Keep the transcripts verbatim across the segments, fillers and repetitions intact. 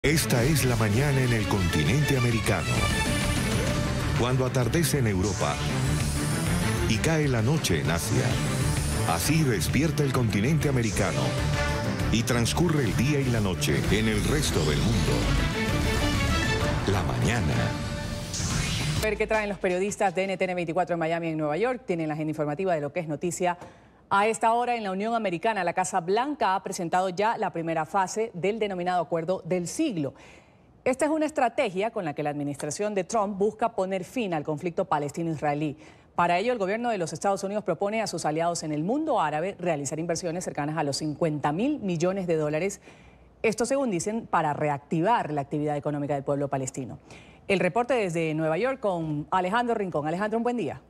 Esta es la mañana en el continente americano. Cuando atardece en Europa y cae la noche en Asia. Así despierta el continente americano y transcurre el día y la noche en el resto del mundo. La mañana. A ver qué traen los periodistas de N T N veinticuatro en Miami y en Nueva York. Tienen la agenda informativa de lo que es noticia. A esta hora en la Unión Americana, la Casa Blanca ha presentado ya la primera fase del denominado Acuerdo del Siglo. Esta es una estrategia con la que la administración de Trump busca poner fin al conflicto palestino-israelí. Para ello, el gobierno de los Estados Unidos propone a sus aliados en el mundo árabe realizar inversiones cercanas a los cincuenta mil millones de dólares. Esto, según dicen, para reactivar la actividad económica del pueblo palestino. El reporte desde Nueva York con Alejandro Rincón. Alejandro, un buen día.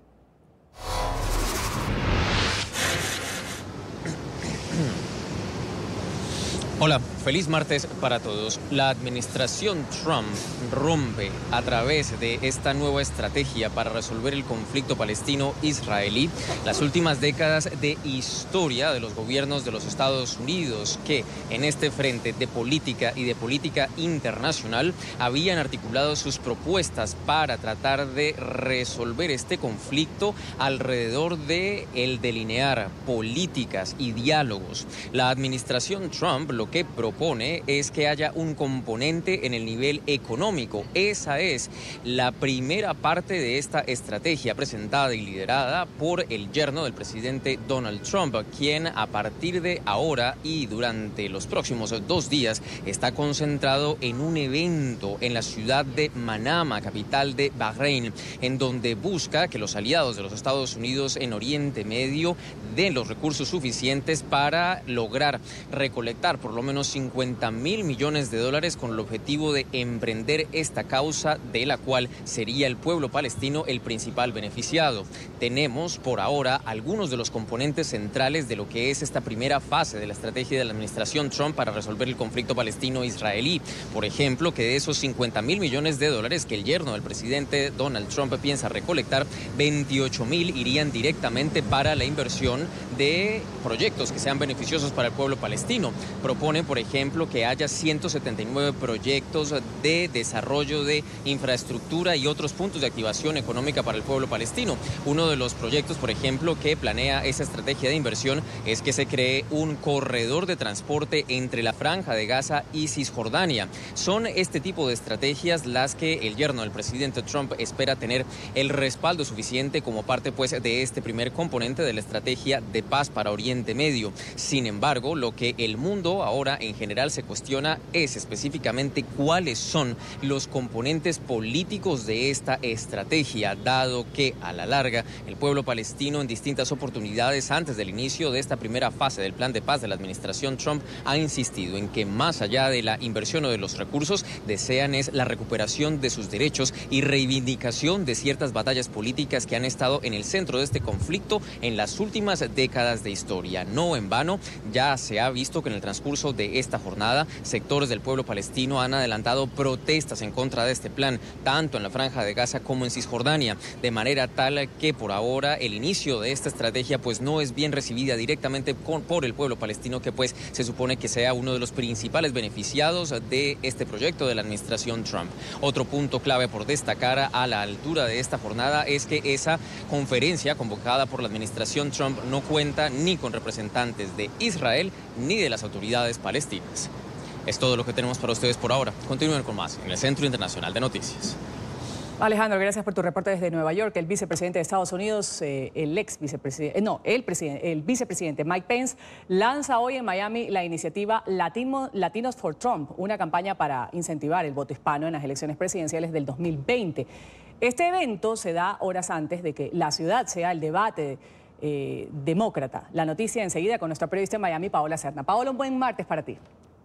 Hola, feliz martes para todos. La administración Trump rompe a través de esta nueva estrategia para resolver el conflicto palestino-israelí las últimas décadas de historia de los gobiernos de los Estados Unidos, que en este frente de política y de política internacional habían articulado sus propuestas para tratar de resolver este conflicto alrededor de el delinear políticas y diálogos. La administración Trump lo que propone es que haya un componente en el nivel económico. Esa es la primera parte de esta estrategia presentada y liderada por el yerno del presidente Donald Trump, quien a partir de ahora y durante los próximos dos días está concentrado en un evento en la ciudad de Manama, capital de Bahrein, en donde busca que los aliados de los Estados Unidos en Oriente Medio den los recursos suficientes para lograr recolectar por lo menos cincuenta mil millones de dólares con el objetivo de emprender esta causa de la cual sería el pueblo palestino el principal beneficiado. Tenemos por ahora algunos de los componentes centrales de lo que es esta primera fase de la estrategia de la administración Trump para resolver el conflicto palestino-israelí. Por ejemplo, que de esos cincuenta mil millones de dólares que el yerno del presidente Donald Trump piensa recolectar, veintiocho mil irían directamente para la inversión de proyectos que sean beneficiosos para el pueblo palestino. Propone, por ejemplo, que haya ciento setenta y nueve proyectos de desarrollo de infraestructura y otros puntos de activación económica para el pueblo palestino. Uno de los proyectos, por ejemplo, que planea esa estrategia de inversión es que se cree un corredor de transporte entre la Franja de Gaza y Cisjordania. Son este tipo de estrategias las que el yerno del presidente Trump espera tener el respaldo suficiente como parte, pues, de este primer componente de la estrategia de paz para Oriente Medio. Sin embargo, lo que el mundo ahora en general se cuestiona es específicamente cuáles son los componentes políticos de esta estrategia, dado que a la larga el pueblo palestino en distintas oportunidades antes del inicio de esta primera fase del plan de paz de la administración Trump ha insistido en que más allá de la inversión o de los recursos desean es la recuperación de sus derechos y reivindicación de ciertas batallas políticas que han estado en el centro de este conflicto en las últimas décadas de historia. No en vano, ya se ha visto que en el transcurso de esta jornada, sectores del pueblo palestino han adelantado protestas en contra de este plan, tanto en la Franja de Gaza como en Cisjordania, de manera tal que por ahora el inicio de esta estrategia pues no es bien recibida directamente con, por el pueblo palestino, que pues se supone que sea uno de los principales beneficiados de este proyecto de la administración Trump. Otro punto clave por destacar a la altura de esta jornada es que esa conferencia convocada por la administración Trump no cuenta ni con representantes de Israel ni de las autoridades palestinas. Es todo lo que tenemos para ustedes por ahora. Continúen con más en el Centro Internacional de Noticias. Alejandro, gracias por tu reporte desde Nueva York. El vicepresidente de Estados Unidos, eh, el ex vicepresidente, eh, no, el, presidente, el vicepresidente Mike Pence, lanza hoy en Miami la iniciativa Latino, Latinos for Trump, una campaña para incentivar el voto hispano en las elecciones presidenciales del dos mil veinte. Este evento se da horas antes de que la ciudad sea el debate eh, demócrata. La noticia enseguida con nuestra periodista en Miami, Paola Serna. Paola, un buen martes para ti.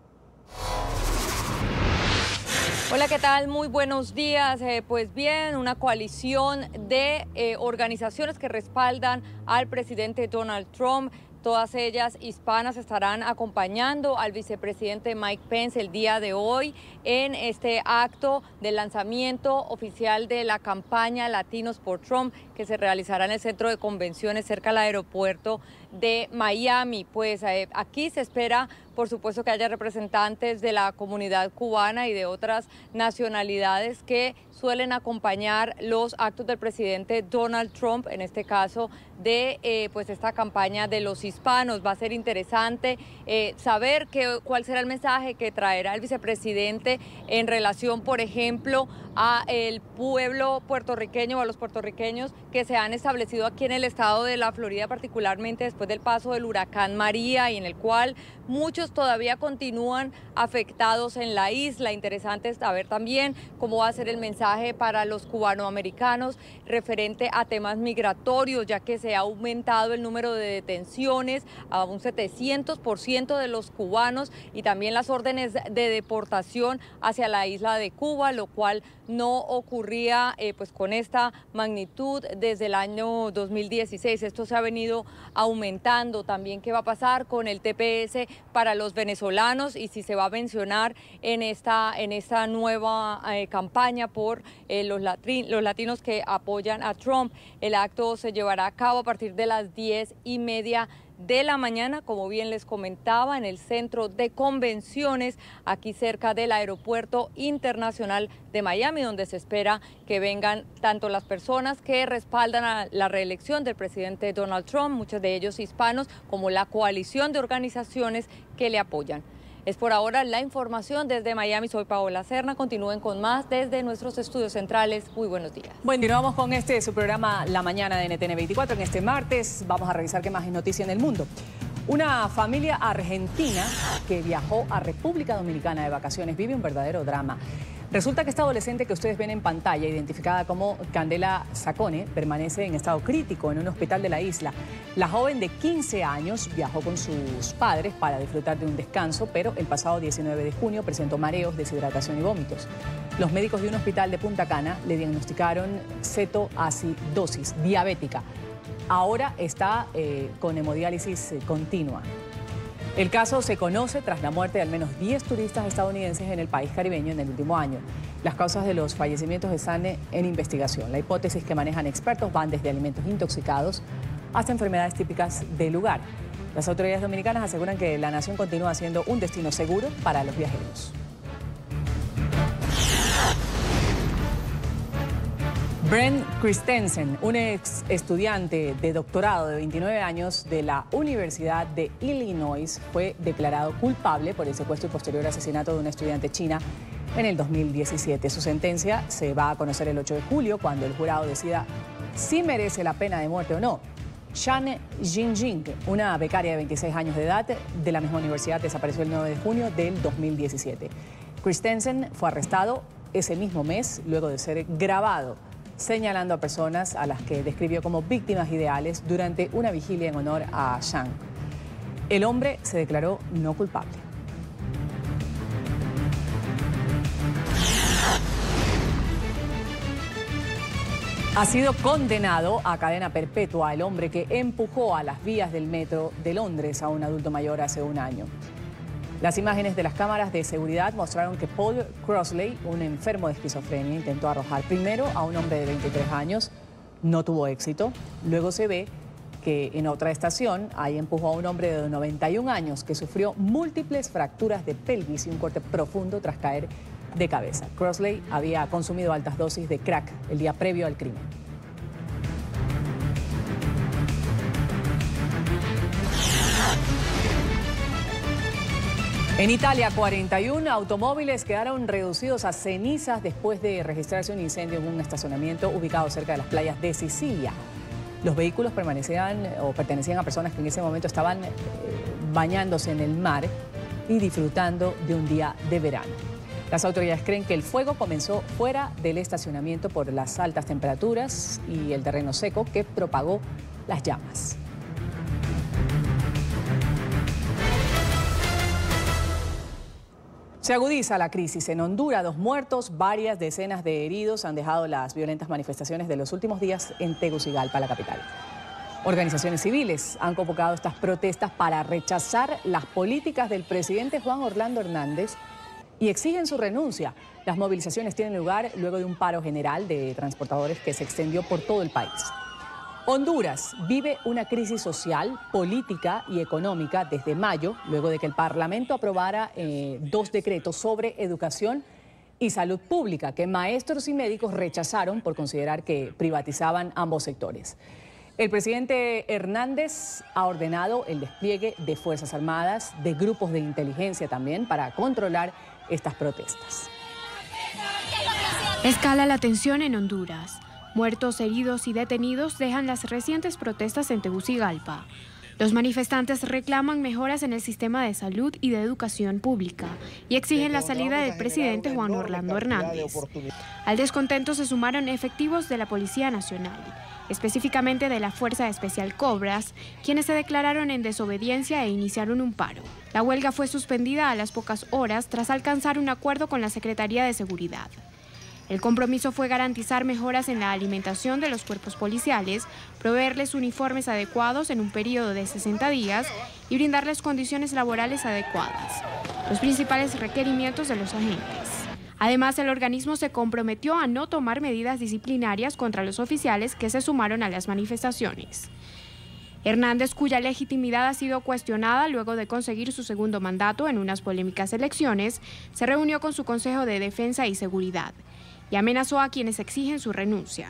Hola, ¿qué tal? Muy buenos días. Eh, pues bien, una coalición de eh, organizaciones que respaldan al presidente Donald Trump. Todas ellas hispanas estarán acompañando al vicepresidente Mike Pence el día de hoy en este acto de lanzamiento oficial de la campaña Latinos por Trump, que se realizará en el centro de convenciones cerca del aeropuerto de Miami. Pues eh, aquí se espera, por supuesto, que haya representantes de la comunidad cubana y de otras nacionalidades que suelen acompañar los actos del presidente Donald Trump, en este caso de eh, pues esta campaña de los hispanos. Va a ser interesante eh, saber que, cuál será el mensaje que traerá el vicepresidente en relación, por ejemplo, a el pueblo puertorriqueño o a los puertorriqueños que se han establecido aquí en el estado de la Florida, particularmente después del paso del huracán María, y en el cual muchos todavía continúan afectados en la isla. Interesante saber también cómo va a ser el mensaje para los cubanoamericanos referente a temas migratorios, ya que se ha aumentado el número de detenciones a un setecientos por ciento de los cubanos, y también las órdenes de deportación hacia la isla de Cuba, lo cual no ocurría eh, pues con esta magnitud desde el año dos mil dieciséis. Esto se ha venido aumentando. También qué va a pasar con el T P S para los venezolanos, y si se va a mencionar en esta, en esta nueva eh, campaña por eh, los, latri, los latinos que apoyan a Trump. El acto se llevará a cabo a partir de las diez y media de la mañana, como bien les comentaba, en el centro de convenciones, aquí cerca del Aeropuerto Internacional de Miami, donde se espera que vengan tanto las personas que respaldan a la reelección del presidente Donald Trump, muchos de ellos hispanos, como la coalición de organizaciones que le apoyan. Es por ahora la información desde Miami. Soy Paola Serna. Continúen con más desde nuestros estudios centrales. Muy buenos días. Bueno, continuamos con este su programa La Mañana de N T N veinticuatro. En este martes vamos a revisar qué más es noticia en el mundo. Una familia argentina que viajó a República Dominicana de vacaciones vive un verdadero drama. Resulta que esta adolescente que ustedes ven en pantalla, identificada como Candela Sacone, permanece en estado crítico en un hospital de la isla. La joven de quince años viajó con sus padres para disfrutar de un descanso, pero el pasado diecinueve de junio presentó mareos, deshidratación y vómitos. Los médicos de un hospital de Punta Cana le diagnosticaron cetoacidosis diabética. Ahora está eh, con hemodiálisis continua. El caso se conoce tras la muerte de al menos diez turistas estadounidenses en el país caribeño en el último año. Las causas de los fallecimientos están en investigación. La hipótesis que manejan expertos van desde alimentos intoxicados hasta enfermedades típicas del lugar. Las autoridades dominicanas aseguran que la nación continúa siendo un destino seguro para los viajeros. Brent Christensen, un ex estudiante de doctorado de veintinueve años de la Universidad de Illinois, fue declarado culpable por el secuestro y posterior asesinato de una estudiante china en el dos mil diecisiete. Su sentencia se va a conocer el ocho de julio, cuando el jurado decida si merece la pena de muerte o no. Shan Jingjing, una becaria de veintiséis años de edad de la misma universidad, desapareció el nueve de junio del dos mil diecisiete. Christensen fue arrestado ese mismo mes luego de ser grabado señalando a personas a las que describió como víctimas ideales durante una vigilia en honor a Shang. El hombre se declaró no culpable. Ha sido condenado a cadena perpetua el hombre que empujó a las vías del metro de Londres a un adulto mayor hace un año. Las imágenes de las cámaras de seguridad mostraron que Paul Crossley, un enfermo de esquizofrenia, intentó arrojar primero a un hombre de veintitrés años, no tuvo éxito. Luego se ve que en otra estación ahí empujó a un hombre de noventa y un años que sufrió múltiples fracturas de pelvis y un corte profundo tras caer de cabeza. Crossley había consumido altas dosis de crack el día previo al crimen. En Italia, cuarenta y uno automóviles quedaron reducidos a cenizas después de registrarse un incendio en un estacionamiento ubicado cerca de las playas de Sicilia. Los vehículos permanecían o pertenecían a personas que en ese momento estaban eh, bañándose en el mar y disfrutando de un día de verano. Las autoridades creen que el fuego comenzó fuera del estacionamiento por las altas temperaturas y el terreno seco que propagó las llamas. Se agudiza la crisis en Honduras, dos muertos, varias decenas de heridos han dejado las violentas manifestaciones de los últimos días en Tegucigalpa, la capital. Organizaciones civiles han convocado estas protestas para rechazar las políticas del presidente Juan Orlando Hernández y exigen su renuncia. Las movilizaciones tienen lugar luego de un paro general de transportadores que se extendió por todo el país. Honduras vive una crisis social, política y económica desde mayo, luego de que el Parlamento aprobara eh, dos decretos sobre educación y salud pública, que maestros y médicos rechazaron por considerar que privatizaban ambos sectores. El presidente Hernández ha ordenado el despliegue de Fuerzas Armadas, de grupos de inteligencia también, para controlar estas protestas. Escala la tensión en Honduras. Muertos, heridos y detenidos dejan las recientes protestas en Tegucigalpa. Los manifestantes reclaman mejoras en el sistema de salud y de educación pública y exigen la salida del presidente Juan Orlando Hernández. Al descontento se sumaron efectivos de la Policía Nacional, específicamente de la Fuerza Especial Cobras, quienes se declararon en desobediencia e iniciaron un paro. La huelga fue suspendida a las pocas horas tras alcanzar un acuerdo con la Secretaría de Seguridad. El compromiso fue garantizar mejoras en la alimentación de los cuerpos policiales, proveerles uniformes adecuados en un periodo de sesenta días y brindarles condiciones laborales adecuadas, los principales requerimientos de los agentes. Además, el organismo se comprometió a no tomar medidas disciplinarias contra los oficiales que se sumaron a las manifestaciones. Hernández, cuya legitimidad ha sido cuestionada luego de conseguir su segundo mandato en unas polémicas elecciones, se reunió con su Consejo de Defensa y Seguridad y amenazó a quienes exigen su renuncia.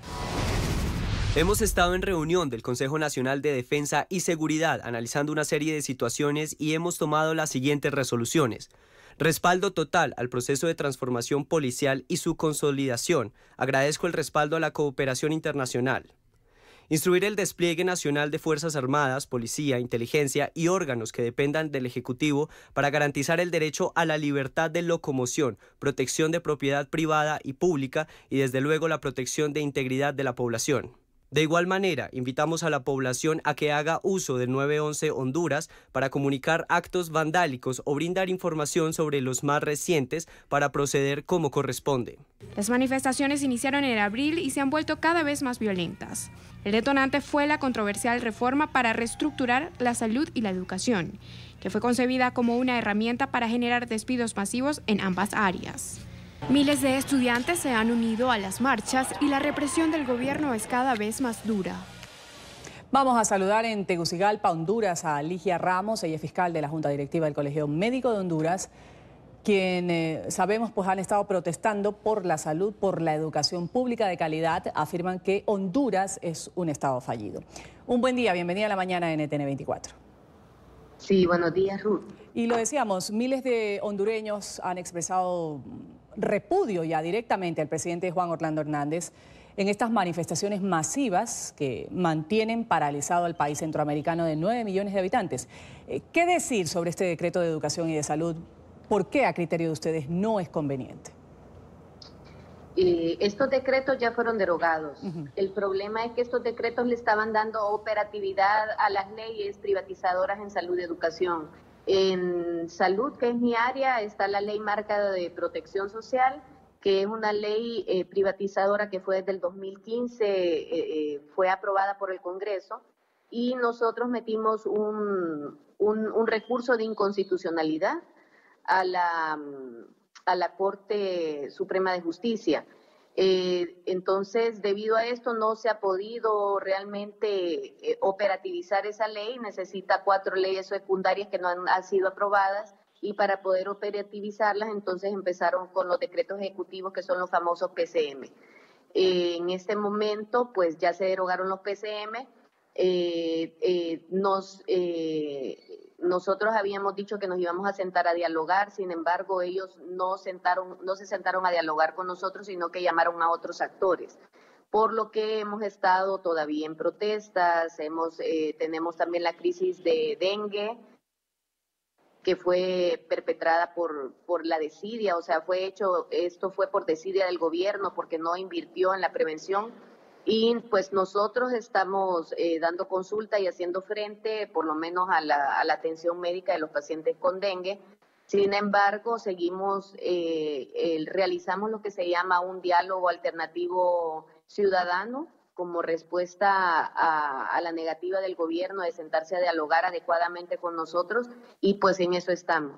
Hemos estado en reunión del Consejo Nacional de Defensa y Seguridad analizando una serie de situaciones y hemos tomado las siguientes resoluciones. Respaldo total al proceso de transformación policial y su consolidación. Agradezco el respaldo a la cooperación internacional. Instruir el despliegue nacional de Fuerzas Armadas, Policía, Inteligencia y órganos que dependan del Ejecutivo para garantizar el derecho a la libertad de locomoción, protección de propiedad privada y pública y desde luego la protección de integridad de la población. De igual manera, invitamos a la población a que haga uso del nueve once Honduras para comunicar actos vandálicos o brindar información sobre los más recientes para proceder como corresponde. Las manifestaciones iniciaron en abril y se han vuelto cada vez más violentas. El detonante fue la controversial reforma para reestructurar la salud y la educación, que fue concebida como una herramienta para generar despidos masivos en ambas áreas. Miles de estudiantes se han unido a las marchas y la represión del gobierno es cada vez más dura. Vamos a saludar en Tegucigalpa, Honduras, a Ligia Ramos, ella es fiscal de la Junta Directiva del Colegio Médico de Honduras, quien eh, sabemos pues han estado protestando por la salud, por la educación pública de calidad. Afirman que Honduras es un estado fallido. Un buen día, bienvenida a la mañana en N T N veinticuatro. Sí, buenos días, Ruth. Y lo decíamos, miles de hondureños han expresado repudio ya directamente al presidente Juan Orlando Hernández en estas manifestaciones masivas que mantienen paralizado al país centroamericano de nueve millones de habitantes. ¿Qué decir sobre este decreto de educación y de salud? ¿Por qué a criterio de ustedes no es conveniente? Eh, estos decretos ya fueron derogados. Uh-huh. El problema es que estos decretos le estaban dando operatividad a las leyes privatizadoras en salud y educación. En salud, que es mi área, está la ley marca de protección social, que es una ley eh, privatizadora que fue desde el dos mil quince, eh, eh, fue aprobada por el Congreso, y nosotros metimos un, un, un recurso de inconstitucionalidad a la, a la Corte Suprema de Justicia. Eh, entonces, debido a esto, no se ha podido realmente eh, operativizar esa ley. Necesita cuatro leyes secundarias que no han, han sido aprobadas, y para poder operativizarlas, entonces empezaron con los decretos ejecutivos, que son los famosos P C M. Eh, en este momento, pues ya se derogaron los P C M. Eh, eh, nos... Eh, Nosotros habíamos dicho que nos íbamos a sentar a dialogar, sin embargo, ellos no, sentaron, no se sentaron a dialogar con nosotros, sino que llamaron a otros actores. Por lo que hemos estado todavía en protestas, hemos, eh, tenemos también la crisis de dengue, que fue perpetrada por, por la desidia, o sea, fue hecho, esto fue por desidia del gobierno, porque no invirtió en la prevención. Y pues nosotros estamos eh, dando consulta y haciendo frente por lo menos a la, a la atención médica de los pacientes con dengue. Sin embargo, seguimos, eh, eh, realizamos lo que se llama un diálogo alternativo ciudadano como respuesta a, a la negativa del gobierno de sentarse a dialogar adecuadamente con nosotros, y pues en eso estamos.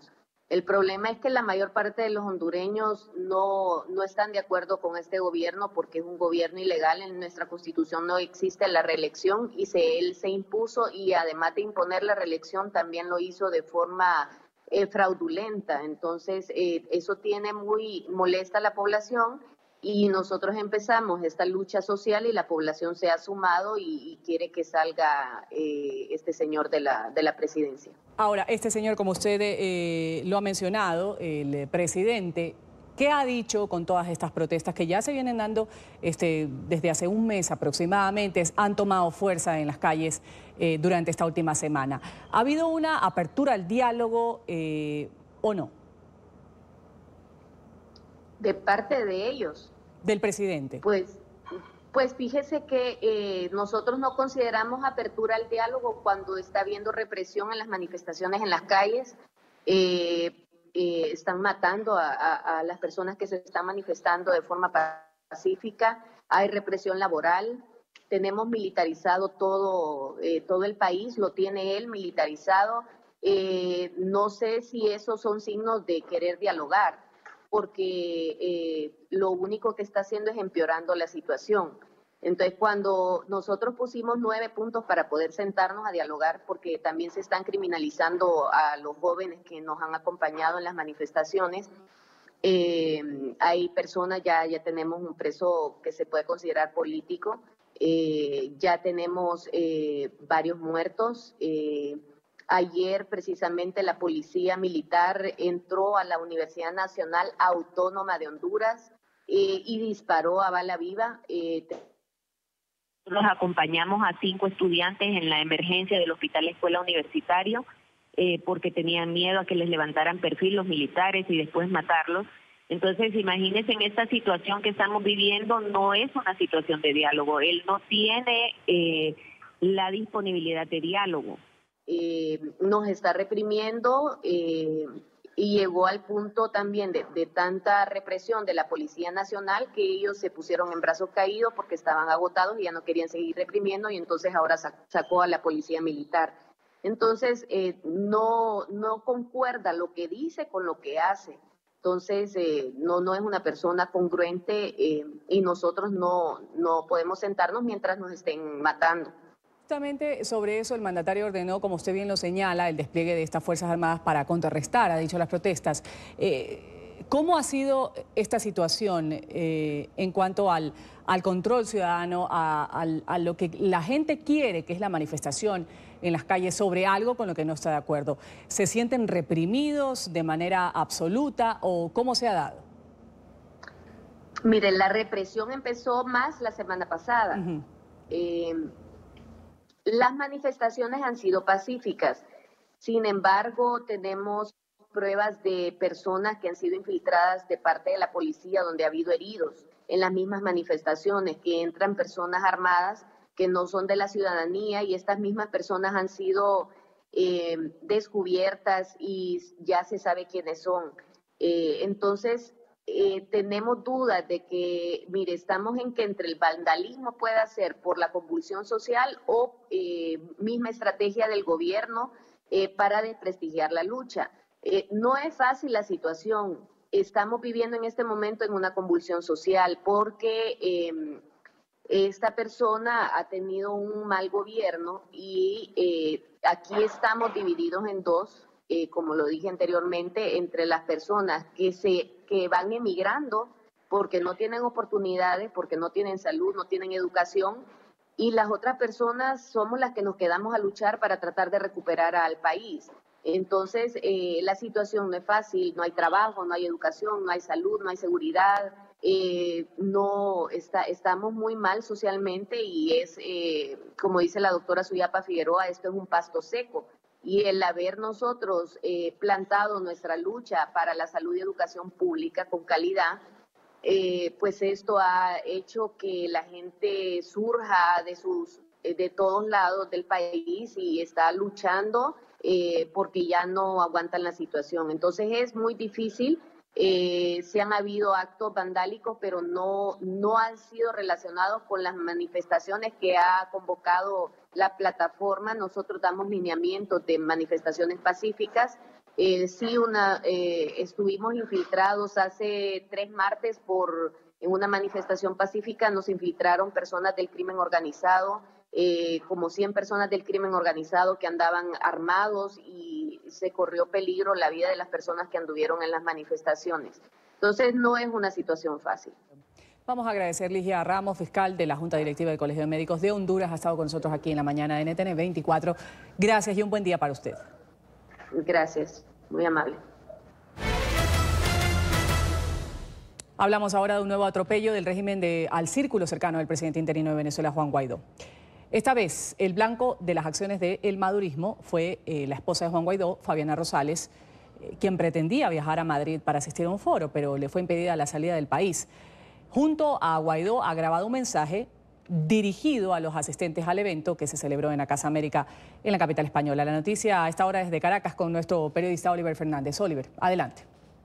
El problema es que la mayor parte de los hondureños no, no están de acuerdo con este gobierno porque es un gobierno ilegal. En nuestra Constitución no existe la reelección y se, él se impuso y además de imponer la reelección también lo hizo de forma eh, fraudulenta. Entonces eh, eso tiene muy molesta a la población y nosotros empezamos esta lucha social y la población se ha sumado y, y quiere que salga eh, este señor de la, de la presidencia. Ahora, este señor, como usted eh, lo ha mencionado, el presidente, ¿qué ha dicho con todas estas protestas que ya se vienen dando este, desde hace un mes aproximadamente? Han tomado fuerza en las calles eh, durante esta última semana. ¿Ha habido una apertura al diálogo eh, o no? De parte de ellos. Del presidente. Pues... Pues fíjese que eh, nosotros no consideramos apertura al diálogo cuando está habiendo represión en las manifestaciones en las calles. Eh, eh, están matando a, a, a las personas que se están manifestando de forma pacífica. Hay represión laboral. Tenemos militarizado todo, eh, todo el país, lo tiene él militarizado. Eh, no sé si esos son signos de querer dialogar, porque eh, lo único que está haciendo es empeorando la situación. Entonces, cuando nosotros pusimos nueve puntos para poder sentarnos a dialogar, porque también se están criminalizando a los jóvenes que nos han acompañado en las manifestaciones, eh, hay personas, ya, ya tenemos un preso que se puede considerar político, eh, ya tenemos eh, varios muertos. eh, Ayer, precisamente, la Policía Militar entró a la Universidad Nacional Autónoma de Honduras eh, y disparó a bala viva. Eh, Nos acompañamos a cinco estudiantes en la emergencia del Hospital Escuela Universitario eh, porque tenían miedo a que les levantaran perfil los militares y después matarlos. Entonces, imagínense, en esta situación que estamos viviendo, no es una situación de diálogo. Él no tiene eh, la disponibilidad de diálogo. Eh, nos está reprimiendo eh, y llegó al punto también de, de tanta represión de la Policía Nacional que ellos se pusieron en brazos caídos porque estaban agotados y ya no querían seguir reprimiendo y entonces ahora sacó a la Policía Militar. Entonces eh, no, no concuerda lo que dice con lo que hace. Entonces eh, no, no es una persona congruente eh, y nosotros no, no podemos sentarnos mientras nos estén matando. Justamente sobre eso el mandatario ordenó, como usted bien lo señala, el despliegue de estas Fuerzas Armadas para contrarrestar, ha dicho, las protestas. Eh, ¿Cómo ha sido esta situación eh, en cuanto al, al control ciudadano, a, a, a lo que la gente quiere, que es la manifestación en las calles sobre algo con lo que no está de acuerdo? ¿Se sienten reprimidos de manera absoluta o cómo se ha dado? Mire, la represión empezó más la semana pasada. Uh-huh. eh, Las manifestaciones han sido pacíficas, sin embargo tenemos pruebas de personas que han sido infiltradas de parte de la policía donde ha habido heridos en las mismas manifestaciones, que entran personas armadas que no son de la ciudadanía y estas mismas personas han sido eh, descubiertas y ya se sabe quiénes son. Eh, entonces, Eh, tenemos dudas de que, mire, estamos en que entre el vandalismo pueda ser por la convulsión social o eh, misma estrategia del gobierno eh, para desprestigiar la lucha. Eh, no es fácil la situación. Estamos viviendo en este momento en una convulsión social porque eh, esta persona ha tenido un mal gobierno y eh, aquí estamos divididos en dos. Eh, como lo dije anteriormente, entre las personas que, se, que van emigrando porque no tienen oportunidades, porque no tienen salud, no tienen educación, y las otras personas somos las que nos quedamos a luchar para tratar de recuperar al país. Entonces, eh, la situación no es fácil, no hay trabajo, no hay educación, no hay salud, no hay seguridad, eh, no está, estamos muy mal socialmente y es, eh, como dice la doctora Suyapa Figueroa, esto es un pasto seco. Y el haber nosotros eh, plantado nuestra lucha para la salud y educación pública con calidad, eh, pues esto ha hecho que la gente surja de, sus, de todos lados del país y está luchando eh, porque ya no aguantan la situación. Entonces es muy difícil. Eh, se han habido actos vandálicos, pero no, no han sido relacionados con las manifestaciones que ha convocado la plataforma. Nosotros damos lineamientos de manifestaciones pacíficas Eh, sí, una, eh, estuvimos infiltrados hace tres martes por en una manifestación pacífica, nos infiltraron personas del crimen organizado, eh, como cien personas del crimen organizado que andaban armados y se corrió peligro la vida de las personas que anduvieron en las manifestaciones. Entonces no es una situación fácil. Vamos a agradecer a Ligia Ramos, fiscal de la Junta Directiva del Colegio de Médicos de Honduras, ha estado con nosotros aquí en la mañana de N T N veinticuatro. Gracias y un buen día para usted. Gracias, muy amable. Hablamos ahora de un nuevo atropello del régimen de, al círculo cercano del presidente interino de Venezuela, Juan Guaidó. Esta vez, el blanco de las acciones del madurismo fue eh, la esposa de Juan Guaidó, Fabiana Rosales, eh, quien pretendía viajar a Madrid para asistir a un foro, pero le fue impedida la salida del país. Junto a Guaidó ha grabado un mensaje dirigido a los asistentes al evento que se celebró en la Casa América en la capital española. La noticia a esta hora desde Caracas con nuestro periodista Oliver Fernández. Oliver, adelante.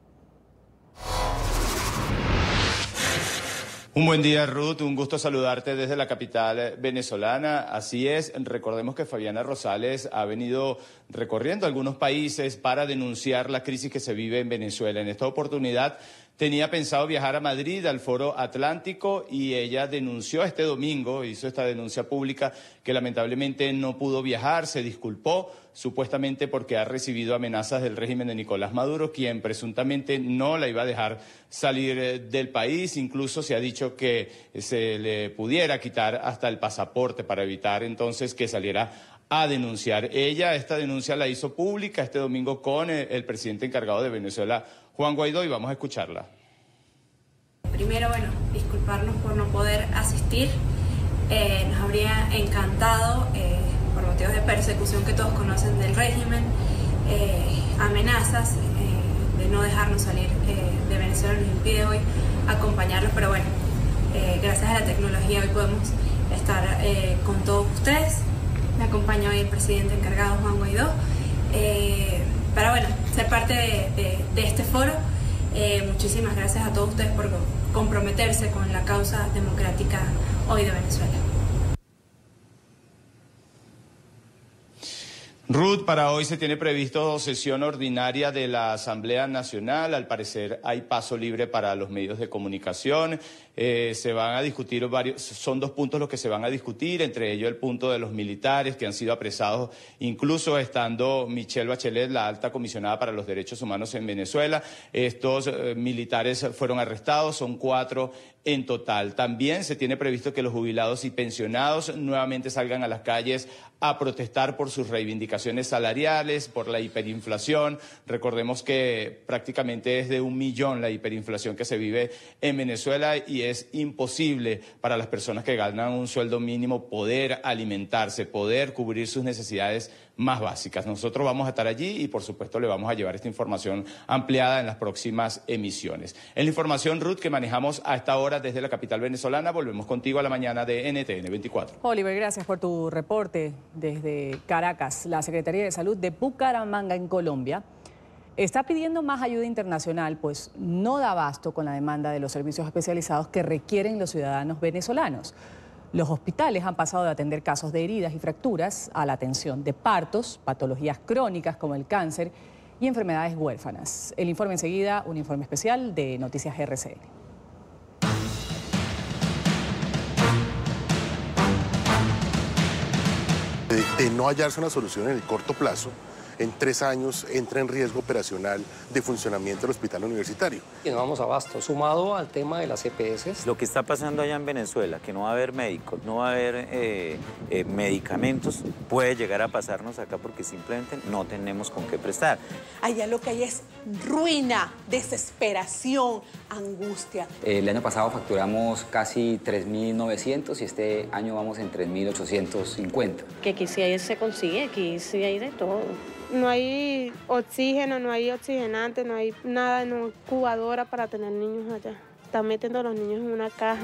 Un buen día, Ruth. Un gusto saludarte desde la capital venezolana. Así es, recordemos que Fabiana Rosales ha venido recorriendo algunos países para denunciar la crisis que se vive en Venezuela. En esta oportunidad tenía pensado viajar a Madrid, al Foro Atlántico, y ella denunció este domingo, hizo esta denuncia pública, que lamentablemente no pudo viajar, se disculpó, supuestamente porque ha recibido amenazas del régimen de Nicolás Maduro, quien presuntamente no la iba a dejar salir del país. Incluso se ha dicho que se le pudiera quitar hasta el pasaporte para evitar entonces que saliera a denunciar. Ella esta denuncia la hizo pública este domingo con el presidente encargado de Venezuela, Juan Guaidó, y vamos a escucharla. Primero, bueno, disculparnos por no poder asistir. Eh, nos habría encantado, eh, por motivos de persecución que todos conocen del régimen, eh, amenazas eh, de no dejarnos salir eh, de Venezuela nos impide hoy acompañarlos, pero bueno, eh, gracias a la tecnología hoy podemos estar eh, con todos ustedes. Me acompaña hoy el presidente encargado, Juan Guaidó, eh, para bueno, ser parte de, de, de este foro. Eh, muchísimas gracias a todos ustedes por comprometerse con la causa democrática hoy de Venezuela. Ruth, para hoy se tiene previsto sesión ordinaria de la Asamblea Nacional. Al parecer hay paso libre para los medios de comunicación. Eh, se van a discutir varios, son dos puntos los que se van a discutir, entre ellos el punto de los militares que han sido apresados, incluso estando Michelle Bachelet, la alta comisionada para los derechos humanos en Venezuela. Estos eh, militares fueron arrestados, son cuatro en total. También se tiene previsto que los jubilados y pensionados nuevamente salgan a las calles a protestar por sus reivindicaciones salariales, por la hiperinflación. Recordemos que prácticamente es de un millón la hiperinflación que se vive en Venezuela y es imposible para las personas que ganan un sueldo mínimo poder alimentarse, poder cubrir sus necesidades más básicas. Nosotros vamos a estar allí y por supuesto le vamos a llevar esta información ampliada en las próximas emisiones. En la información, Ruth, que manejamos a esta hora desde la capital venezolana, volvemos contigo a la mañana de N T N veinticuatro. Oliver, gracias por tu reporte desde Caracas. La Secretaría de Salud de Bucaramanga, en Colombia, está pidiendo más ayuda internacional, pues no da abasto con la demanda de los servicios especializados que requieren los ciudadanos venezolanos. Los hospitales han pasado de atender casos de heridas y fracturas a la atención de partos, patologías crónicas como el cáncer y enfermedades huérfanas. El informe enseguida, un informe especial de Noticias R C N. De, de no hallarse una solución en el corto plazo, en tres años entra en riesgo operacional de funcionamiento del hospital universitario. Y no vamos abasto, sumado al tema de las E P S. Lo que está pasando allá en Venezuela, que no va a haber médicos, no va a haber eh, eh, medicamentos, puede llegar a pasarnos acá porque simplemente no tenemos con qué prestar. Allá lo que hay es ruina, desesperación, angustia. El año pasado facturamos casi tres mil novecientos y este año vamos en tres mil ochocientos cincuenta. Que aquí sí hay, se consigue, aquí sí hay de todo. No hay oxígeno, no hay oxigenante, no hay nada, no incubadora para tener niños allá. Están metiendo a los niños en una caja.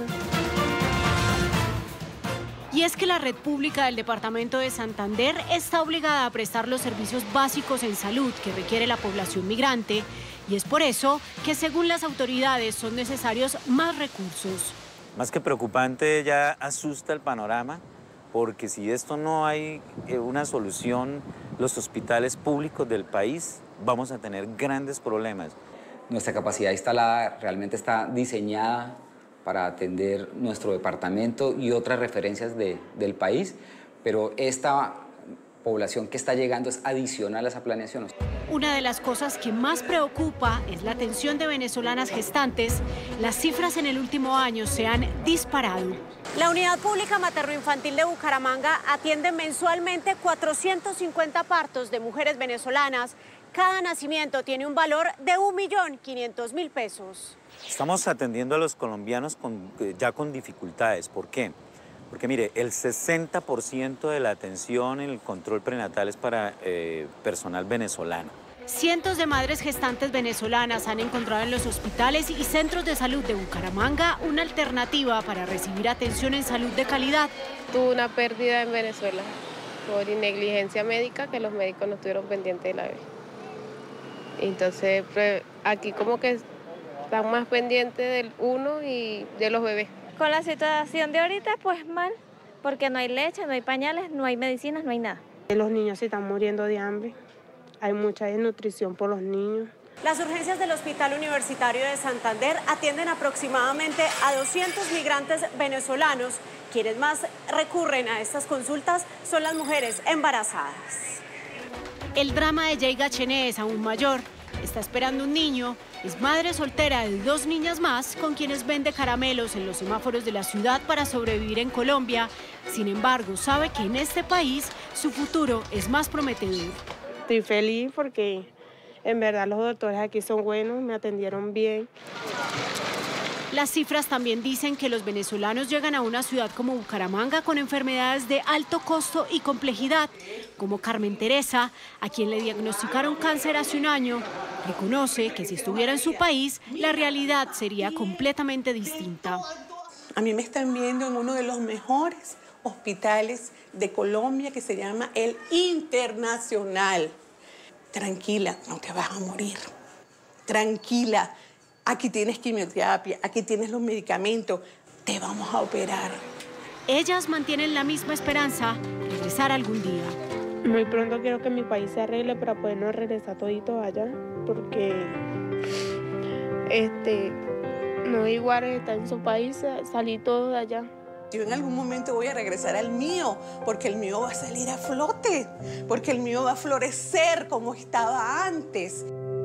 Y es que la red pública del departamento de Santander está obligada a prestar los servicios básicos en salud que requiere la población migrante, y es por eso que, según las autoridades, son necesarios más recursos. Más que preocupante, ya asusta el panorama, porque si de esto no hay una solución, los hospitales públicos del país vamos a tener grandes problemas. Nuestra capacidad instalada realmente está diseñada para atender nuestro departamento y otras referencias de, del país, pero esta población que está llegando es adicional a esa planeación. Una de las cosas que más preocupa es la atención de venezolanas gestantes. Las cifras en el último año se han disparado. La Unidad Pública Materno-Infantil de Bucaramanga atiende mensualmente cuatrocientos cincuenta partos de mujeres venezolanas. Cada nacimiento tiene un valor de un millón quinientos mil pesos. Estamos atendiendo a los colombianos con, ya con dificultades. ¿Por qué? Porque mire, el sesenta por ciento de la atención en el control prenatal es para eh, personal venezolano. Cientos de madres gestantes venezolanas han encontrado en los hospitales y centros de salud de Bucaramanga una alternativa para recibir atención en salud de calidad. Tuve una pérdida en Venezuela por negligencia médica, que los médicos no estuvieron pendientes de la bebé. Entonces, aquí como que están más pendientes del uno y de los bebés. Con la situación de ahorita, pues mal, porque no hay leche, no hay pañales, no hay medicinas, no hay nada. Los niños se están muriendo de hambre, hay mucha desnutrición por los niños. Las urgencias del Hospital Universitario de Santander atienden aproximadamente a doscientos migrantes venezolanos. Quienes más recurren a estas consultas son las mujeres embarazadas. El drama de Jay Gachené es aún mayor. Está esperando un niño, es madre soltera de dos niñas más con quienes vende caramelos en los semáforos de la ciudad para sobrevivir en Colombia. Sin embargo, sabe que en este país su futuro es más prometedor. Estoy feliz porque en verdad los doctores aquí son buenos, me atendieron bien. Las cifras también dicen que los venezolanos llegan a una ciudad como Bucaramanga con enfermedades de alto costo y complejidad, como Carmen Teresa, a quien le diagnosticaron cáncer hace un año. Reconoce que si estuviera en su país, la realidad sería completamente distinta. A mí me están viendo en uno de los mejores hospitales de Colombia, que se llama el Internacional. Tranquila, no te vas a morir. Tranquila. Aquí tienes quimioterapia, aquí tienes los medicamentos, te vamos a operar. Ellas mantienen la misma esperanza, regresar algún día. Muy pronto quiero que mi país se arregle para podernos regresar toditos allá, porque este, no es igual estar en su país, salir todos de allá. Yo en algún momento voy a regresar al mío, porque el mío va a salir a flote, porque el mío va a florecer como estaba antes.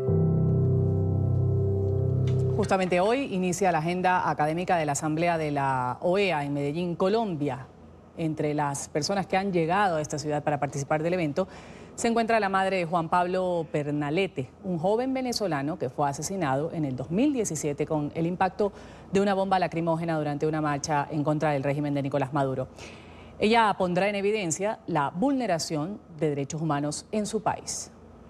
Justamente hoy inicia la agenda académica de la Asamblea de la O E A en Medellín, Colombia. Entre las personas que han llegado a esta ciudad para participar del evento se encuentra la madre de Juan Pablo Pernalete, un joven venezolano que fue asesinado en el dos mil diecisiete con el impacto de una bomba lacrimógena durante una marcha en contra del régimen de Nicolás Maduro. Ella pondrá en evidencia la vulneración de derechos humanos en su país.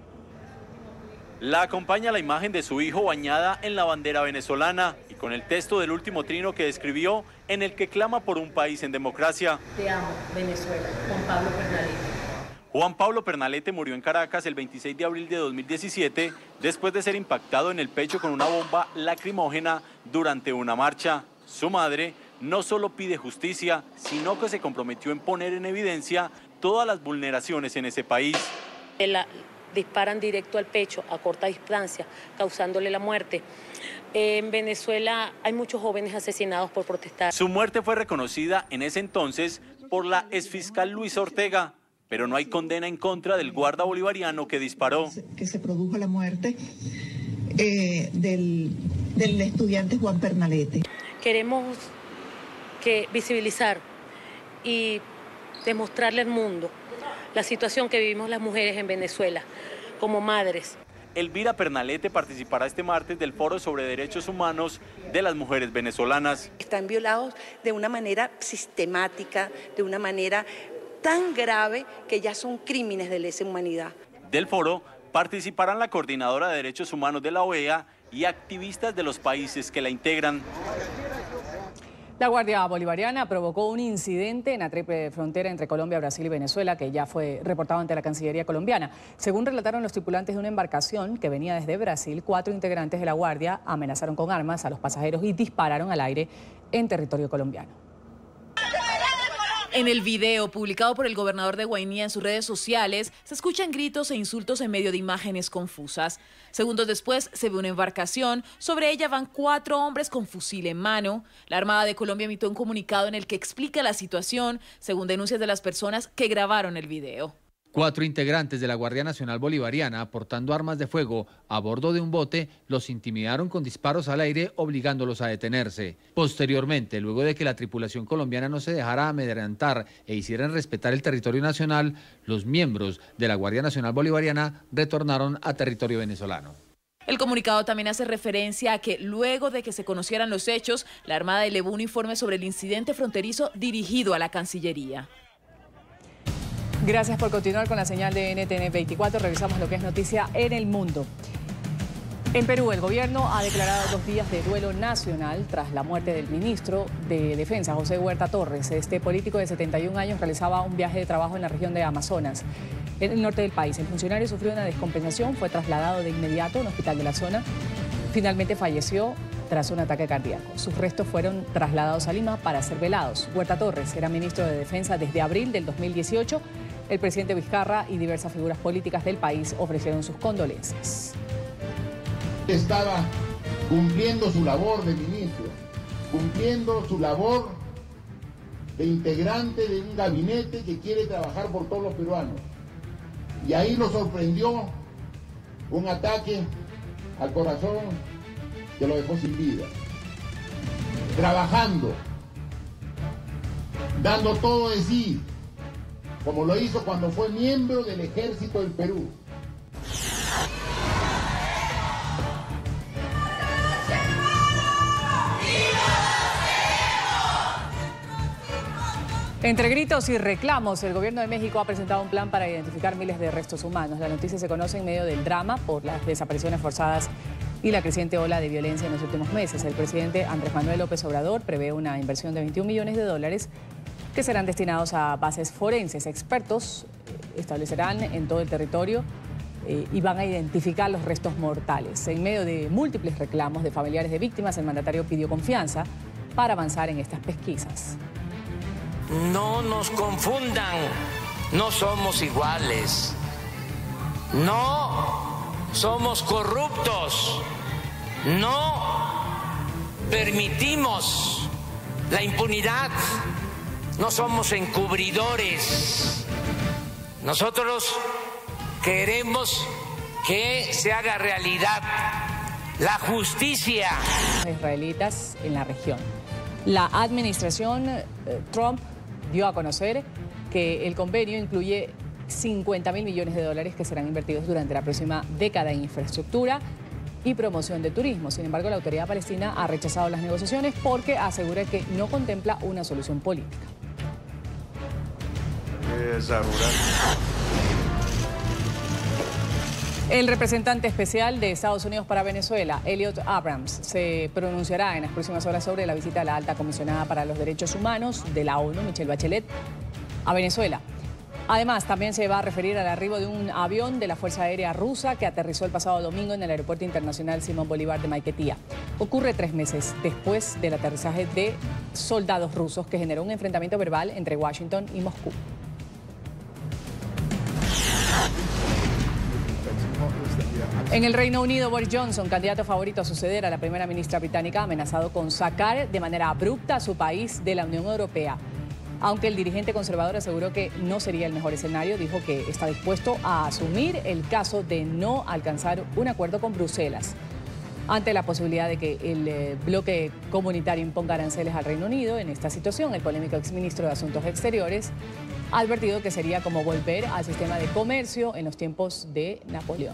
La acompaña la imagen de su hijo bañada en la bandera venezolana y con el texto del último trino que describió en el que clama por un país en democracia. Te amo, Venezuela, Juan Pablo Pernalete. Juan Pablo Pernalete murió en Caracas el veintiséis de abril de dos mil diecisiete después de ser impactado en el pecho con una bomba lacrimógena durante una marcha. Su madre no solo pide justicia, sino que se comprometió en poner en evidencia todas las vulneraciones en ese país. La disparan directo al pecho a corta distancia, causándole la muerte. En Venezuela hay muchos jóvenes asesinados por protestar. Su muerte fue reconocida en ese entonces por la exfiscal Luisa Ortega, pero no hay condena en contra del guarda bolivariano que disparó. Que se produjo la muerte eh, del, del estudiante Juan Pernalete. Queremos que visibilizar y demostrarle al mundo la situación que vivimos las mujeres en Venezuela como madres. Elvira Pernalete participará este martes del Foro sobre Derechos Humanos de las Mujeres Venezolanas. Están violados de una manera sistemática, de una manera tan grave que ya son crímenes de lesa humanidad. Del foro participarán la coordinadora de Derechos Humanos de la O E A y activistas de los países que la integran. La Guardia Bolivariana provocó un incidente en la triple frontera entre Colombia, Brasil y Venezuela que ya fue reportado ante la Cancillería colombiana. Según relataron los tripulantes de una embarcación que venía desde Brasil, cuatro integrantes de la Guardia amenazaron con armas a los pasajeros y dispararon al aire en territorio colombiano. En el video publicado por el gobernador de Guainía en sus redes sociales, se escuchan gritos e insultos en medio de imágenes confusas. Segundos después se ve una embarcación, sobre ella van cuatro hombres con fusil en mano. La Armada de Colombia emitió un comunicado en el que explica la situación, según denuncias de las personas que grabaron el video. Cuatro integrantes de la Guardia Nacional Bolivariana, portando armas de fuego a bordo de un bote, los intimidaron con disparos al aire, obligándolos a detenerse. Posteriormente, luego de que la tripulación colombiana no se dejara amedrentar e hicieran respetar el territorio nacional, los miembros de la Guardia Nacional Bolivariana retornaron a territorio venezolano. El comunicado también hace referencia a que luego de que se conocieran los hechos, la Armada elevó un informe sobre el incidente fronterizo dirigido a la Cancillería. Gracias por continuar con la señal de N T N veinticuatro. Revisamos lo que es noticia en el mundo. En Perú, el gobierno ha declarado dos días de duelo nacional tras la muerte del ministro de Defensa, José Huerta Torres. Este político de setenta y un años realizaba un viaje de trabajo en la región de Amazonas, en el norte del país. El funcionario sufrió una descompensación, fue trasladado de inmediato a un hospital de la zona. Finalmente falleció tras un ataque cardíaco. Sus restos fueron trasladados a Lima para ser velados. Huerta Torres era ministro de Defensa desde abril del dos mil dieciocho. El presidente Vizcarra y diversas figuras políticas del país ofrecieron sus condolencias. Estaba cumpliendo su labor de ministro, cumpliendo su labor de integrante de un gabinete que quiere trabajar por todos los peruanos. Y ahí lo sorprendió un ataque al corazón que lo dejó sin vida. Trabajando, dando todo de sí, como lo hizo cuando fue miembro del Ejército del Perú. Entre gritos y reclamos, el gobierno de México ha presentado un plan para identificar miles de restos humanos. La noticia se conoce en medio del drama por las desapariciones forzadas y la creciente ola de violencia en los últimos meses. El presidente Andrés Manuel López Obrador prevé una inversión de veintiún millones de dólares que serán destinados a bases forenses. Expertos establecerán en todo el territorio eh, y van a identificar los restos mortales. En medio de múltiples reclamos de familiares de víctimas, el mandatario pidió confianza para avanzar en estas pesquisas. No nos confundan, no somos iguales, no somos corruptos, no permitimos la impunidad. No somos encubridores. Nosotros queremos que se haga realidad la justicia. Israelitas en la región. La administración eh, Trump dio a conocer que el convenio incluye cincuenta mil millones de dólares que serán invertidos durante la próxima década en infraestructura y promoción de turismo. Sin embargo, la autoridad palestina ha rechazado las negociaciones porque asegura que no contempla una solución política. El representante especial de Estados Unidos para Venezuela, Elliot Abrams, se pronunciará en las próximas horas sobre la visita de la alta comisionada para los derechos humanos de la ONU, Michelle Bachelet, a Venezuela. Además, también se va a referir al arribo de un avión de la Fuerza Aérea Rusa que aterrizó el pasado domingo en el Aeropuerto Internacional Simón Bolívar de Maiquetía. Ocurre tres meses después del aterrizaje de soldados rusos que generó un enfrentamiento verbal entre Washington y Moscú. En el Reino Unido, Boris Johnson, candidato favorito a suceder a la primera ministra británica, ha amenazado con sacar de manera abrupta a su país de la Unión Europea. Aunque el dirigente conservador aseguró que no sería el mejor escenario, dijo que está dispuesto a asumir el caso de no alcanzar un acuerdo con Bruselas. Ante la posibilidad de que el eh, bloque comunitario imponga aranceles al Reino Unido, en esta situación, el polémico exministro de Asuntos Exteriores ha advertido que sería como volver al sistema de comercio en los tiempos de Napoleón.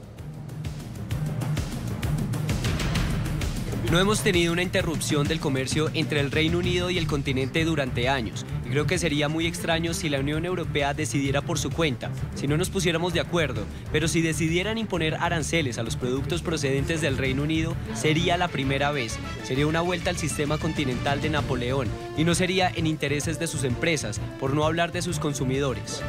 No hemos tenido una interrupción del comercio entre el Reino Unido y el continente durante años. Y creo que sería muy extraño si la Unión Europea decidiera por su cuenta, si no nos pusiéramos de acuerdo. Pero si decidieran imponer aranceles a los productos procedentes del Reino Unido, sería la primera vez. Sería una vuelta al sistema continental de Napoleón. Y no sería en intereses de sus empresas, por no hablar de sus consumidores.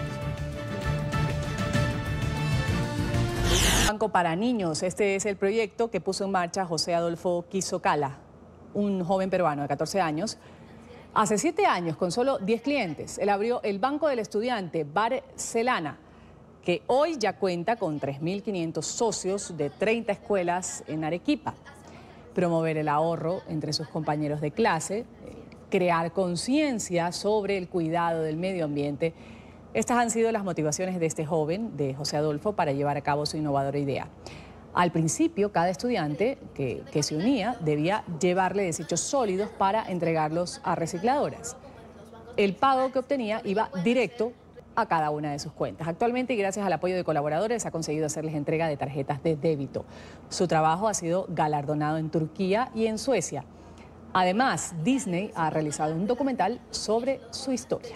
Banco para niños. Este es el proyecto que puso en marcha José Adolfo Quisocala, un joven peruano de catorce años Hace siete años, con solo diez clientes, él abrió el Banco del Estudiante Barcelana, que hoy ya cuenta con tres mil quinientos socios de treinta escuelas en Arequipa. Promover el ahorro entre sus compañeros de clase, crear conciencia sobre el cuidado del medio ambiente. Estas han sido las motivaciones de este joven, de José Adolfo, para llevar a cabo su innovadora idea. Al principio, cada estudiante que, que se unía debía llevarle desechos sólidos para entregarlos a recicladoras. El pago que obtenía iba directo a cada una de sus cuentas. Actualmente, y gracias al apoyo de colaboradores, ha conseguido hacerles entrega de tarjetas de débito. Su trabajo ha sido galardonado en Turquía y en Suecia. Además, Disney ha realizado un documental sobre su historia.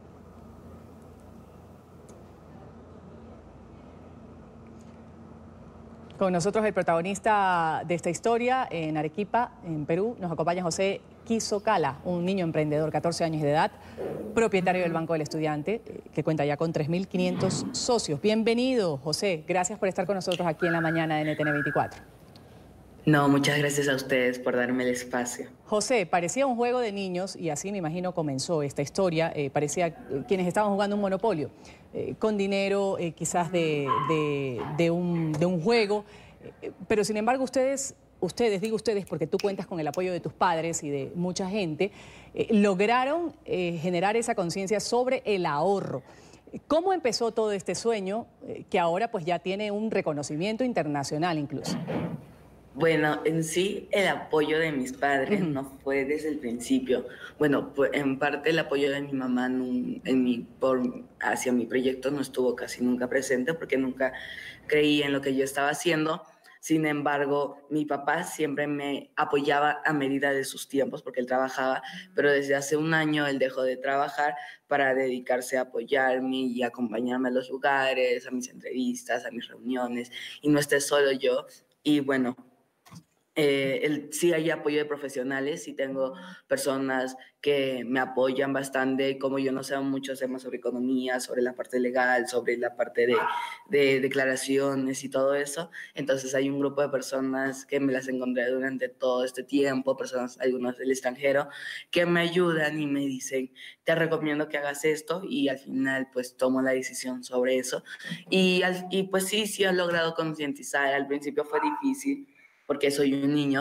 Con nosotros el protagonista de esta historia en Arequipa, en Perú, nos acompaña José Quisocala, un niño emprendedor, catorce años de edad, propietario del Banco del Estudiante, que cuenta ya con tres mil quinientos socios. Bienvenido, José. Gracias por estar con nosotros aquí en la mañana de N T N veinticuatro. No, muchas gracias a ustedes por darme el espacio. José, parecía un juego de niños y así me imagino comenzó esta historia. Eh, parecía eh, quienes estaban jugando un monopolio, eh, con dinero eh, quizás de, de, de, un, de un juego. Eh, pero sin embargo ustedes, ustedes, digo ustedes porque tú cuentas con el apoyo de tus padres y de mucha gente, eh, lograron eh, generar esa conciencia sobre el ahorro. ¿Cómo empezó todo este sueño eh, que ahora pues ya tiene un reconocimiento internacional incluso? Bueno, en sí el apoyo de mis padres uh-huh. no fue desde el principio. Bueno, pues en parte el apoyo de mi mamá en, en mi, por, hacia mi proyecto no estuvo casi nunca presente porque nunca creí en lo que yo estaba haciendo. Sin embargo, mi papá siempre me apoyaba a medida de sus tiempos porque él trabajaba, pero desde hace un año él dejó de trabajar para dedicarse a apoyarme y acompañarme a los lugares, a mis entrevistas, a mis reuniones, y no esté solo yo. Y bueno, Eh, el, sí hay apoyo de profesionales y tengo personas que me apoyan bastante, como yo no sé muchos temas sobre economía, sobre la parte legal, sobre la parte de, de declaraciones y todo eso. Entonces hay un grupo de personas que me las encontré durante todo este tiempo, personas, algunos del extranjero, que me ayudan y me dicen, te recomiendo que hagas esto, y al final pues tomo la decisión sobre eso. Y, al, y pues sí, sí he logrado concientizar. Al principio fue difícil, porque soy un niño,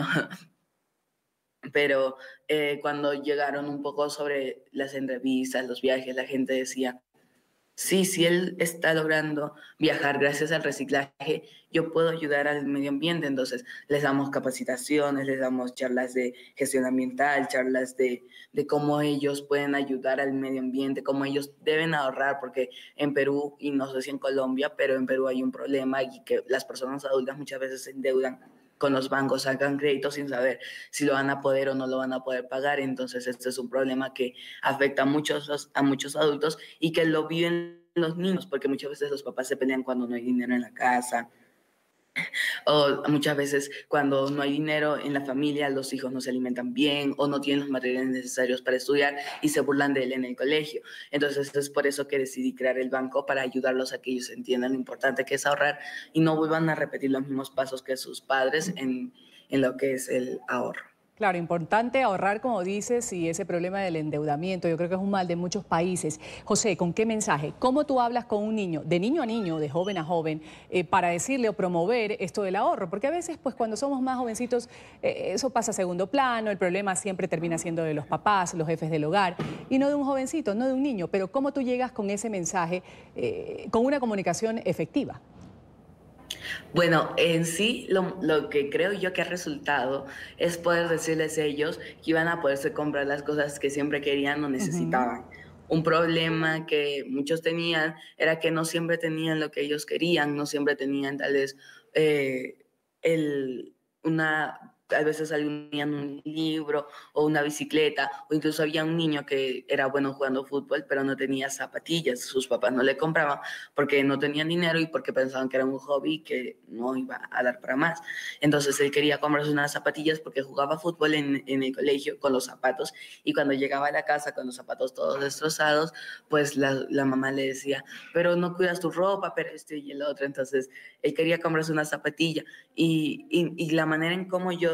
pero eh, cuando llegaron un poco sobre las entrevistas, los viajes, la gente decía, sí, si él está logrando viajar gracias al reciclaje, yo puedo ayudar al medio ambiente. Entonces les damos capacitaciones, les damos charlas de gestión ambiental, charlas de, de cómo ellos pueden ayudar al medio ambiente, cómo ellos deben ahorrar, porque en Perú, y no sé si en Colombia, pero en Perú hay un problema y que las personas adultas muchas veces se endeudan con los bancos, sacan créditos sin saber si lo van a poder o no lo van a poder pagar. Entonces este es un problema que afecta a muchos, a muchos adultos y que lo viven los niños, porque muchas veces los papás se pelean cuando no hay dinero en la casa, o muchas veces cuando no hay dinero en la familia, los hijos no se alimentan bien o no tienen los materiales necesarios para estudiar y se burlan de él en el colegio. Entonces es por eso que decidí crear el banco, para ayudarlos a que ellos entiendan lo importante que es ahorrar y no vuelvan a repetir los mismos pasos que sus padres en, en lo que es el ahorro. Claro, importante ahorrar, como dices, y ese problema del endeudamiento, yo creo que es un mal de muchos países. José, ¿con qué mensaje? ¿Cómo tú hablas con un niño, de niño a niño, de joven a joven, eh, para decirle o promover esto del ahorro? Porque a veces, pues cuando somos más jovencitos, eh, eso pasa a segundo plano, el problema siempre termina siendo de los papás, los jefes del hogar, y no de un jovencito, no de un niño. Pero ¿cómo tú llegas con ese mensaje, eh, con una comunicación efectiva? Bueno, en sí, lo, lo que creo yo que ha resultado es poder decirles a ellos que iban a poderse comprar las cosas que siempre querían o necesitaban. Uh-huh. Un problema que muchos tenían era que no siempre tenían lo que ellos querían, no siempre tenían tal vez eh, el, una... A veces tenían un libro o una bicicleta, o incluso había un niño que era bueno jugando fútbol, pero no tenía zapatillas. Sus papás no le compraban porque no tenían dinero y porque pensaban que era un hobby que no iba a dar para más. Entonces él quería comprarse unas zapatillas porque jugaba fútbol en, en el colegio con los zapatos, y cuando llegaba a la casa con los zapatos todos destrozados, pues la, la mamá le decía, pero no cuidas tu ropa, pero esto y el otro. Entonces él quería comprarse una zapatilla, y, y, y la manera en cómo yo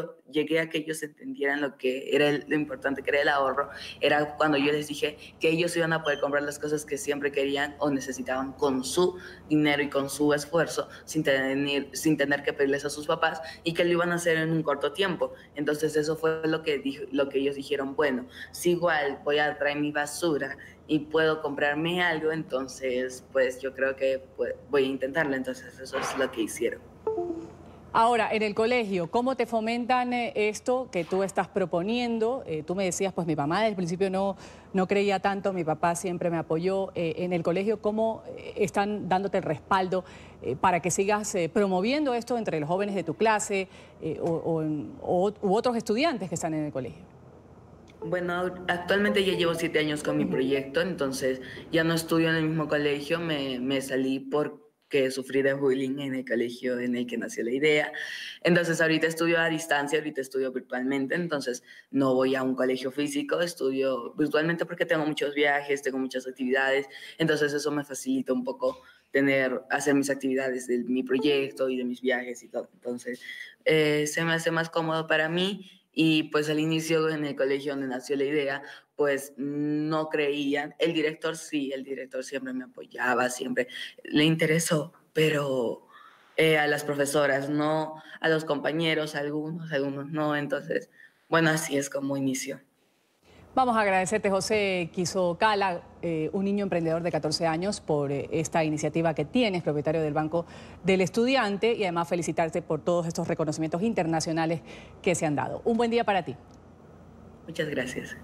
yo llegué a que ellos entendieran lo que era el, lo importante que era el ahorro, era cuando yo les dije que ellos iban a poder comprar las cosas que siempre querían o necesitaban con su dinero y con su esfuerzo, sin tener, sin tener que pedirles a sus papás, y que lo iban a hacer en un corto tiempo. Entonces eso fue lo que, dijo, lo que ellos dijeron, bueno, si igual voy a traer mi basura y puedo comprarme algo, entonces pues yo creo que pues, voy a intentarlo. Entonces eso es lo que hicieron. Ahora, en el colegio, ¿cómo te fomentan eh, esto que tú estás proponiendo? Eh, tú me decías, pues mi mamá desde el principio no, no creía tanto, mi papá siempre me apoyó. Eh, en el colegio, ¿cómo eh, están dándote el respaldo eh, para que sigas eh, promoviendo esto entre los jóvenes de tu clase eh, o, o, o u otros estudiantes que están en el colegio? Bueno, actualmente ya llevo siete años con mi proyecto, entonces ya no estudio en el mismo colegio, me, me salí porque sufrí de bullying en el colegio en el que nació la idea. Entonces ahorita estudio a distancia, ahorita estudio virtualmente, entonces no voy a un colegio físico, estudio virtualmente porque tengo muchos viajes, tengo muchas actividades, entonces eso me facilita un poco tener, hacer mis actividades de mi proyecto y de mis viajes y todo. Entonces eh, se me hace más cómodo para mí. Y pues al inicio en el colegio donde nació la idea, pues no creían. El director sí, el director siempre me apoyaba, siempre le interesó, pero eh, a las profesoras no, a los compañeros, algunos, algunos no. Entonces, bueno, así es como inició. Vamos a agradecerte, José Quiso Cala, eh, un niño emprendedor de catorce años, por eh, esta iniciativa que tienes, propietario del Banco del Estudiante, y además felicitarte por todos estos reconocimientos internacionales que se han dado. Un buen día para ti. Muchas gracias.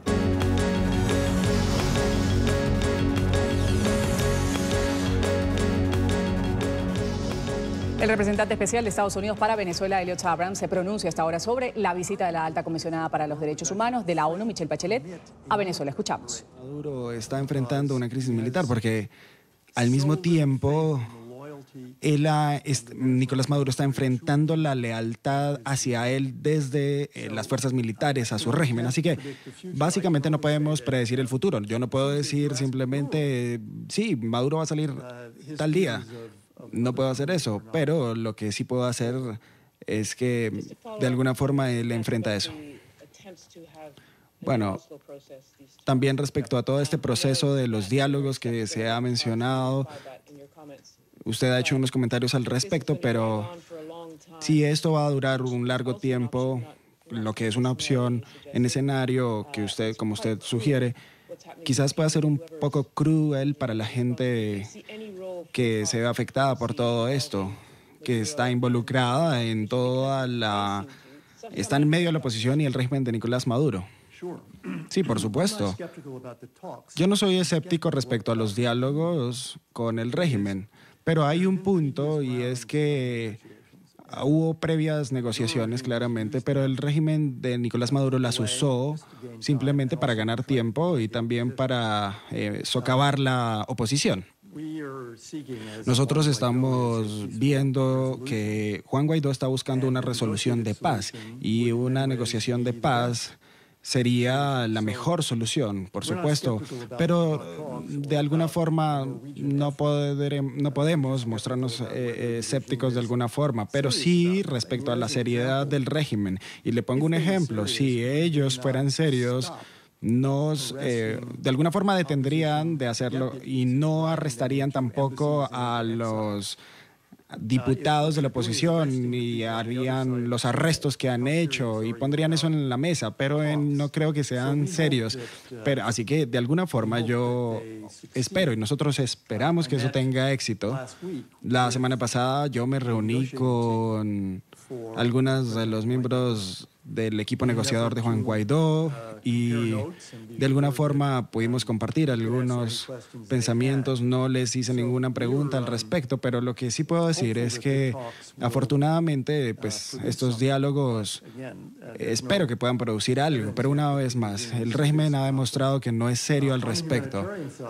El representante especial de Estados Unidos para Venezuela, Elliot Abrams, se pronuncia hasta ahora sobre la visita de la alta comisionada para los derechos humanos de la ONU, Michelle Bachelet, a Venezuela. Escuchamos. Maduro está enfrentando una crisis militar porque al mismo tiempo él ha, est, Nicolás Maduro está enfrentando la lealtad hacia él desde eh, las fuerzas militares a su régimen. Así que básicamente no podemos predecir el futuro. Yo no puedo decir simplemente, sí, Maduro va a salir tal día. No puedo hacer eso, pero lo que sí puedo hacer es que de alguna forma él enfrenta eso. Bueno, también respecto a todo este proceso de los diálogos que se ha mencionado, usted ha hecho unos comentarios al respecto, pero si esto va a durar un largo tiempo, lo que es una opción en escenario que usted, como usted sugiere, quizás pueda ser un poco cruel para la gente que se ve afectada por todo esto, que está involucrada en toda la... está en medio de la oposición y el régimen de Nicolás Maduro. Sí, por supuesto. Yo no soy escéptico respecto a los diálogos con el régimen, pero hay un punto y es que hubo previas negociaciones, claramente, pero el régimen de Nicolás Maduro las usó simplemente para ganar tiempo y también para eh, socavar la oposición. Nosotros estamos viendo que Juan Guaidó está buscando una resolución de paz y una negociación de paz sería la mejor solución, por supuesto, pero de alguna forma no, poder, no podemos mostrarnos eh, escépticos de alguna forma, pero sí respecto a la seriedad del régimen. Y le pongo un ejemplo, si ellos fueran serios, nos, eh, de alguna forma detendrían de hacerlo y no arrestarían tampoco a los diputados de la oposición y harían los arrestos que han hecho y pondrían eso en la mesa, pero en, no creo que sean serios. Pero, así que de alguna forma yo espero y nosotros esperamos que eso tenga éxito. La semana pasada yo me reuní con algunos de los miembros del equipo negociador de Juan Guaidó y de alguna forma pudimos compartir algunos pensamientos. No les hice ninguna pregunta al respecto, pero lo que sí puedo decir es que afortunadamente pues estos diálogos espero que puedan producir algo, pero una vez más el régimen ha demostrado que no es serio al respecto.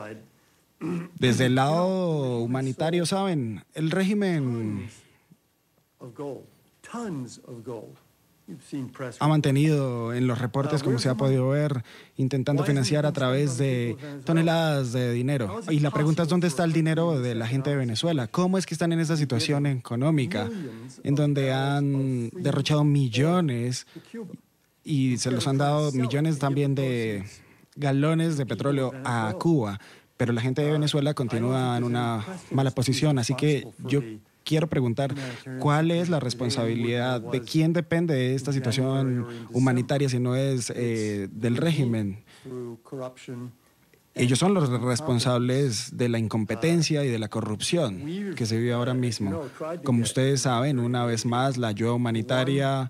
Desde el lado humanitario, ¿saben? El régimen ha mantenido en los reportes, como se ha podido ver, intentando financiar a través de toneladas de dinero. Y la pregunta es, ¿dónde está el dinero de la gente de Venezuela? ¿Cómo es que están en esa situación económica en donde han derrochado millones y se los han dado millones también de galones de petróleo a Cuba? Pero la gente de Venezuela continúa en una mala posición, así que yo quiero preguntar, ¿cuál es la responsabilidad? ¿De quién depende de esta situación humanitaria si no es eh, del régimen? Ellos son los responsables de la incompetencia y de la corrupción que se vive ahora mismo. Como ustedes saben, una vez más, la ayuda humanitaria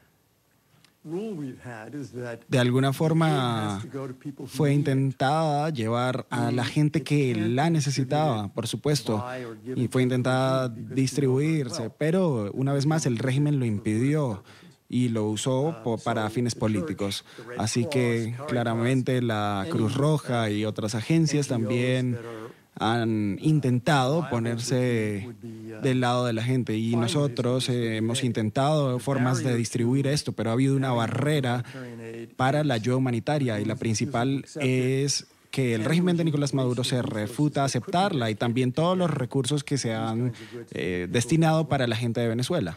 de alguna forma fue intentada llevar a la gente que la necesitaba, por supuesto, y fue intentada distribuirse, pero una vez más el régimen lo impidió y lo usó para fines políticos. Así que claramente la Cruz Roja y otras agencias también han intentado ponerse del lado de la gente y nosotros eh, hemos intentado formas de distribuir esto, pero ha habido una barrera para la ayuda humanitaria y la principal es que el régimen de Nicolás Maduro se refuta a aceptarla y también todos los recursos que se han eh, destinado para la gente de Venezuela.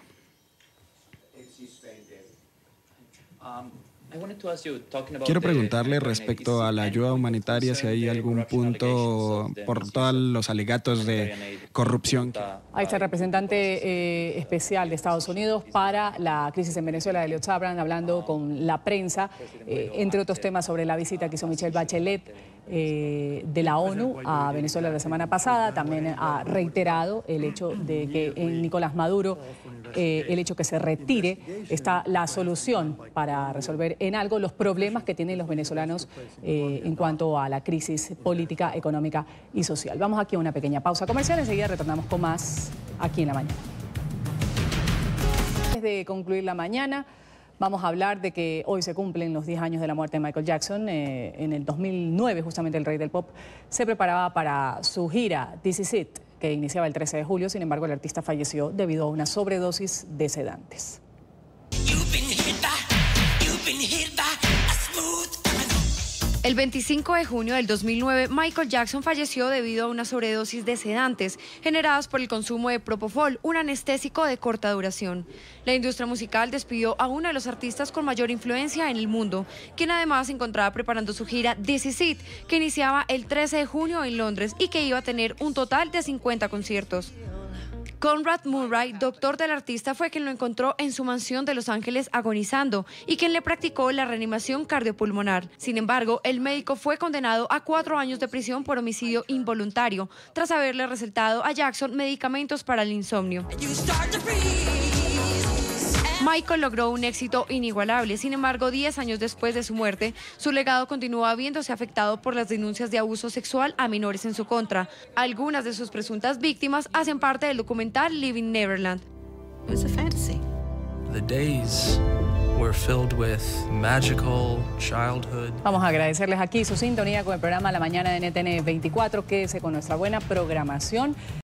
Quiero preguntarle respecto a la ayuda humanitaria si hay algún punto por todos los alegatos de corrupción. Ahí está el representante eh, especial de Estados Unidos para la crisis en Venezuela, Elliot Sabran, hablando con la prensa, eh, entre otros temas sobre la visita que hizo Michelle Bachelet eh, de la ONU a Venezuela la semana pasada. También ha reiterado el hecho de que en Nicolás Maduro, eh, el hecho que se retire, está la solución para resolver en algo los problemas que tienen los venezolanos eh, en cuanto a la crisis política, económica y social. Vamos aquí a una pequeña pausa comercial, enseguida retornamos con más aquí en la mañana. Antes de concluir la mañana, vamos a hablar de que hoy se cumplen los diez años de la muerte de Michael Jackson. Eh, en el dos mil nueve, justamente el rey del pop se preparaba para su gira This Is It, que iniciaba el trece de julio. Sin embargo, el artista falleció debido a una sobredosis de sedantes. El veinticinco de junio del dos mil nueve, Michael Jackson falleció debido a una sobredosis de sedantes generadas por el consumo de Propofol, un anestésico de corta duración. La industria musical despidió a uno de los artistas con mayor influencia en el mundo, quien además se encontraba preparando su gira This Is It, que iniciaba el trece de junio en Londres y que iba a tener un total de cincuenta conciertos. Conrad Murray, doctor del artista, fue quien lo encontró en su mansión de Los Ángeles agonizando y quien le practicó la reanimación cardiopulmonar. Sin embargo, el médico fue condenado a cuatro años de prisión por homicidio involuntario, tras haberle recetado a Jackson medicamentos para el insomnio. Michael logró un éxito inigualable. Sin embargo, diez años después de su muerte, su legado continúa viéndose afectado por las denuncias de abuso sexual a menores en su contra. Algunas de sus presuntas víctimas hacen parte del documental Living Neverland. It was a fantasy. The days were filled with magical childhood. Vamos a agradecerles aquí su sintonía con el programa La Mañana de N T N veinticuatro. Quédese con nuestra buena programación.